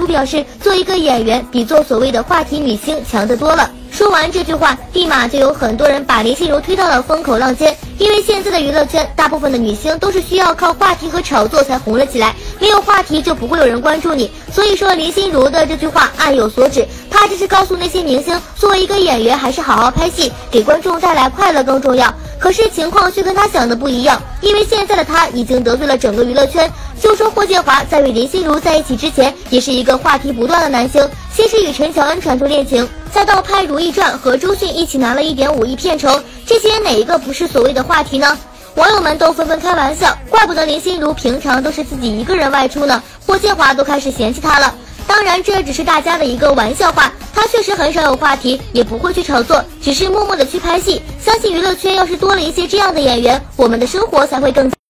如表示，做一个演员比做所谓的话题女星强得多了。说完这句话，立马就有很多人把林心如推到了风口浪尖。因为现在的娱乐圈，大部分的女星都是需要靠话题和炒作才红了起来，没有话题就不会有人关注你。所以说林心如的这句话暗有所指，她这是告诉那些明星，作为一个演员还是好好拍戏，给观众带来快乐更重要。可是情况却跟她想的不一样，因为现在的她已经得罪了整个娱乐圈。就说霍建华在与林心如在一起之前，也是一个话题不断的男星，先是与陈乔恩传出恋情，再到拍《如懿传》和周迅一起拿了1.5亿片酬，这些哪一个不是所谓的话题呢？网友们都纷纷开玩笑，怪不得林心如平常都是自己一个人外出呢，霍建华都开始嫌弃她了。当然这只是大家的一个玩笑话，他确实很少有话题，也不会去炒作，只是默默的去拍戏。相信娱乐圈要是多了一些这样的演员，我们的生活才会更